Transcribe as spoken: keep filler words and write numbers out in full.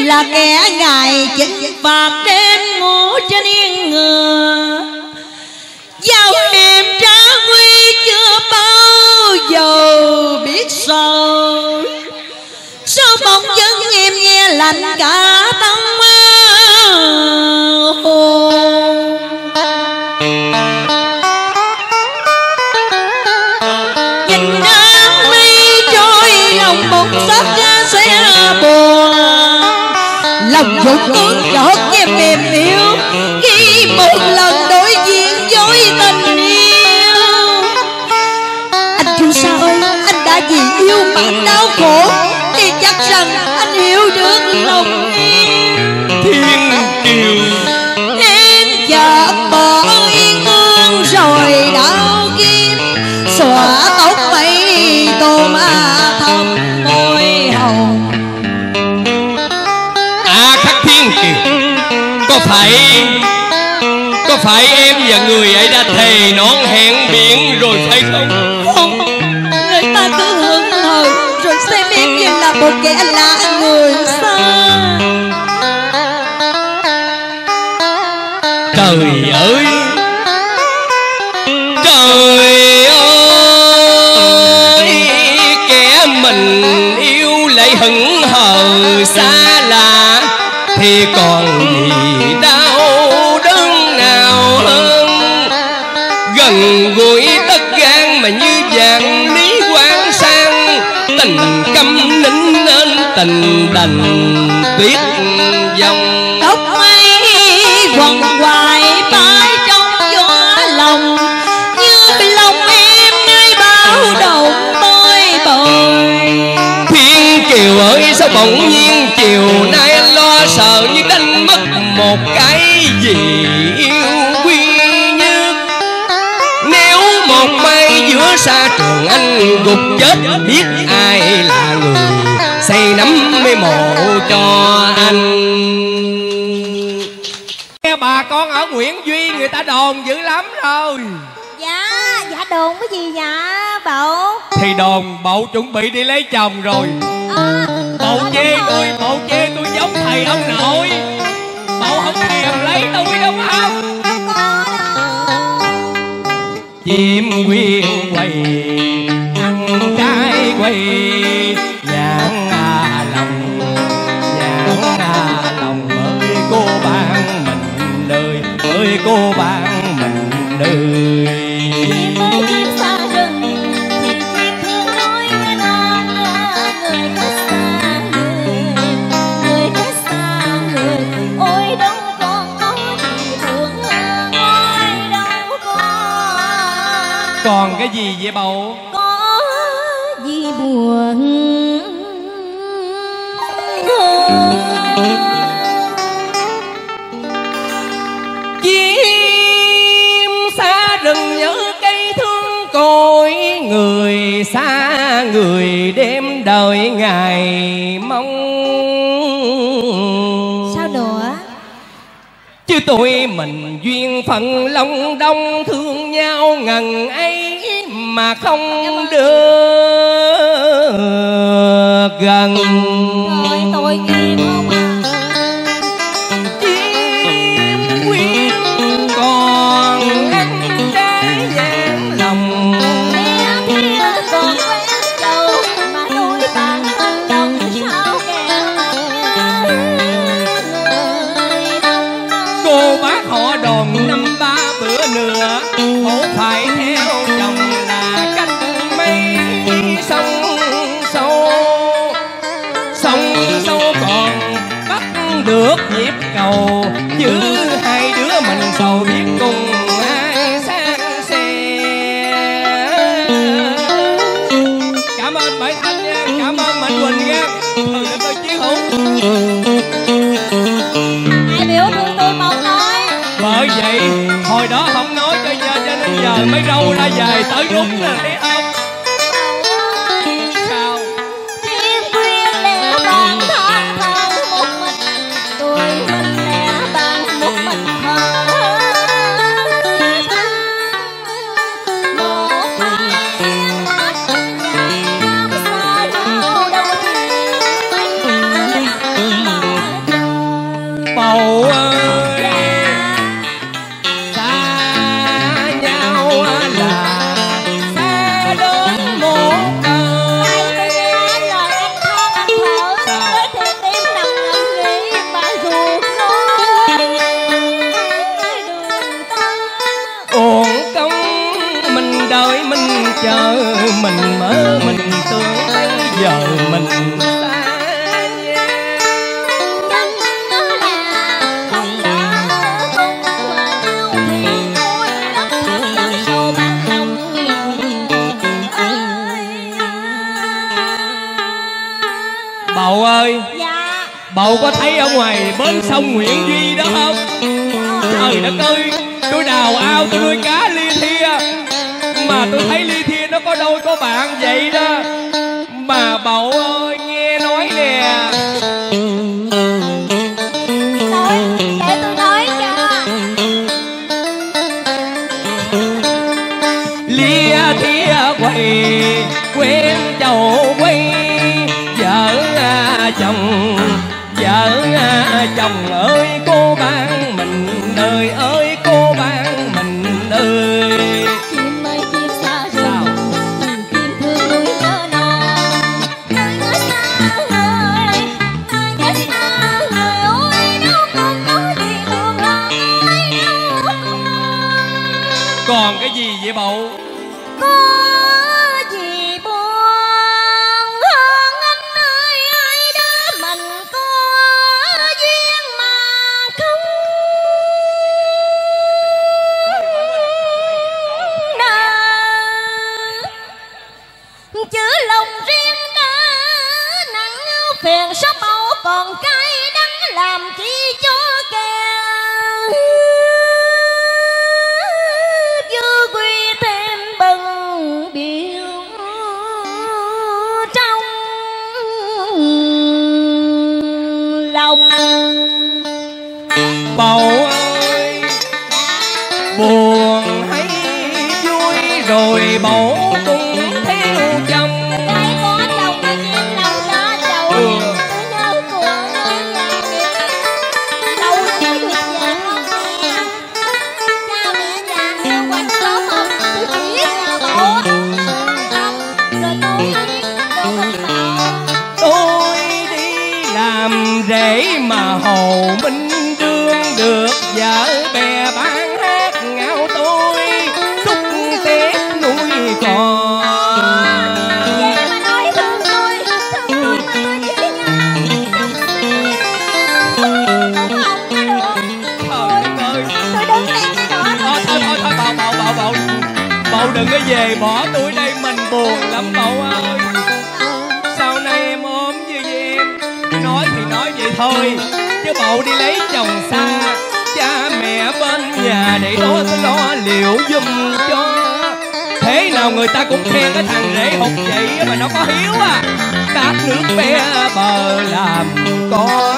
là kẻ ngài chinh phạt đêm ngủ trên yên ngựa. Giao hiểm trả quy chưa bao giờ biết sao, sao bỗng dưng em nghe lạnh cả tâm hồn. Nhìn áng mây trôi lòng một xót ra sẽ buồn, lòng rụng ướt chợt nghe mềm yếu khi một lần đối diện với tình yêu. Anh chưa sao ơi, anh đã vì yêu mà đau khổ thì chắc rằng anh hiểu được lòng em. Thiên kiều Em chợt bỏ yên ương rồi đau kim, xõa tóc mây tô mà thơm môi hồng. À Khắc Thiên Kiều, có phải Có phải em và người ấy đã thề nón hẹn biển rồi phải không? Không, người ta cứ hững hờ rồi xem em như là một kẻ lạ người xa. Trời ơi, trời ơi, kẻ mình yêu lại hững hờ xa lạ thì còn gì đau đớn nào hơn. Gần gũi tất gan mà như vàng lý quang sang, tình câm nín nên tình đành tuyết dòng. Tóc mây quằn hoài bay trong gió lòng, như lòng em nơi bao động bơi bời. Thiên Kiều ơi, sao bỗng nhiên chiều nay anh lo sợ như đánh mất một cái gì yêu quý nhất. Nếu một mai giữa xa trường anh gục chết, biết ai là người xây nắm mê mộ cho anh. Nghe bà con ở Nguyễn Duy người ta đồn dữ lắm rồi. Dạ, dạ đồn cái gì dạ Bậu? Thì đồn Bậu chuẩn bị đi lấy chồng rồi. À, Bậu chê tôi, Bậu chê tôi giống thầy ông nội. Bậu không thèm lấy tôi đâu không? Chim quyên quay, ăn trái quay, nhãn à lòng, nhãn à lòng ơi cô bạn mình đời, ơi cô bạn mình đời. chim ơi chim xa rừng thì chim thương nói với non, người cách xa người, người cách xa người, ôi đâu còn có gì thương hơn, ôi đâu còn. Còn cái gì vậy Bậu? Có gì buồn Chim xa rừng nhớ cây thương cội, người xa người đêm đợi ngày mong. sao nữa? Chứ tôi mình duyên phận long đông, thương nhau ngần ấy mà không được gần. Rồi tôi nghe không à? Chim quyên còn anh trái vàng lòng, Nghe thì còn quen đâu mà đôi bạn thân đồng sao kẻ người đông. cô bác họ đòn năm ba bữa nữa, hổ phải theo chồng là cách mấy sông sâu. Sông sâu còn bắt được nhịp cầu, chứ hai đứa mình sầu biết cùng ai sang xe. Cảm ơn Bảy Thanh nha, cảm ơn Mạnh Quỳnh nha. Từ đến tôi chiến hữu. Ai biểu thương tôi mong nói. Bởi vậy hồi đó không nói cho giờ, cho nên giờ mới râu ra dài tới rút nè, thấy không? Sao? Chim quyên lẻ bàn than thở một mình, tôi mình lẻ bàn một mình thở than. Một mai em hát ngày năm xa nhau đâu thì anh mà mình Bầu ơi. Dạ. Bầu có thấy ở ngoài bến sông Nguyễn Duy đó không? Trời đất ơi, tôi đào ao tôi nuôi cá ly thia, mà tôi thấy ly thia nó có đôi có bạn vậy đó. Mà Bầu ơi nghe nói nè. Nói, để tôi nói cho. Lia thia quay quen chầu quay, vợ à, chồng vợ à, chồng ơi cô bạn mình đời ơi cô bạn mình ơi. Chim ơi chim xa rừng, chim thương núi nhớ non. Nơi nhớ xa người, nơi nhớ xa người ôi đâu còn có gì buồn lòng ai đâu. Còn cái gì vậy Bầu? Có gì buồn hơn anh ơi, ai đó mình có duyên mà không nợ. Chữ lòng riêng đã nặng phiền số bầu còn cay đắng làm chi cho kẻ dư quy thêm bần biểu trong lòng. Bầu ơi, buồn hay vui rồi Bầu cũng theo chồng. Cái có chồng mà em lòng lo chầu Ừ. em cứ nhớ của ngôi nhà nghỉ. Lâu mới được về không nghe. Cha mẹ già theo quanh số không, tôi chỉ nhà bộ không. Rồi tôi đi đâu mình bảo. Tôi đi làm rể mà Hồ Minh Đương được vợ bè bán hát ngao tôi xúc tết nuôi con. Vậy mà nói thương tôi, thương tôi mà tôi chỉ nhà chồng xin. Cũng không có được. Trời đất ơi. Tôi đứng lên cái đó Thôi thôi thôi thôi Bầu Bầu Bầu Bầu Bầu đừng có về bỏ tôi đây, mình buồn lắm Bầu ơi. Sau này em ốm như vậy em nói thì nói vậy thôi, chứ Bầu đi lấy chồng xa, cha mẹ bên nhà để đó tôi lo liệu giùm cho. Thế nào người ta cũng khen cái thằng rể hụt vậy mà nó có hiếu à. Tát nước bé bờ làm con